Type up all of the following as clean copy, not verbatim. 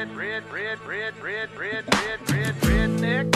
redneck.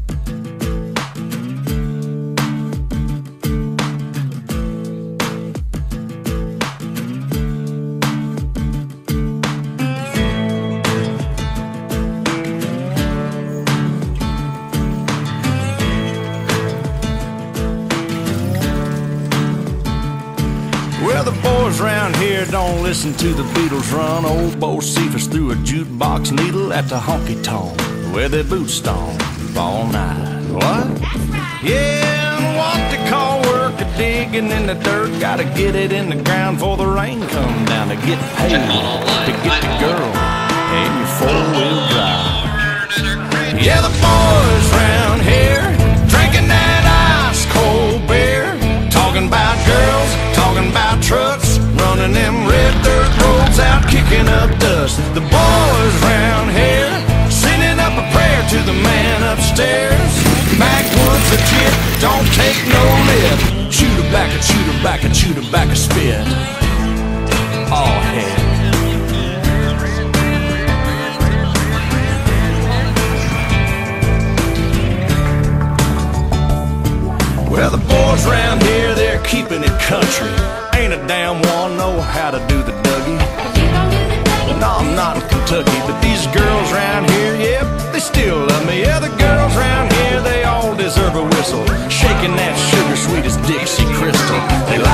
Well, the boys round here don't listen to the Beatles run. Old Bo Cephas threw a jukebox needle at the honky-tonk where their boots stomp all night. What? Yeah, and what they call work a digging in the dirt. Gotta get it in the ground before the rain come down to get paid to get the girl and your four-wheel drive. Yeah, the boys round here drinking that ice-cold beer, talking about girls, talking about trucks, running them red dirt roads out, kicking up dust. The boys round here sending up a prayer to the man upstairs. Backwoods legit, don't take no lip. Shoot her back and shoot her back and shoot her back a spit. All head. Well, the boys round here, they're keeping it country. Ain't a damn one know how to do the Dougie. No, I'm not in Kentucky, but these girls round here, yep, they still love me. Yeah, the girls round here, they all deserve a whistle, shaking that sugar sweet as Dixie Crystal. They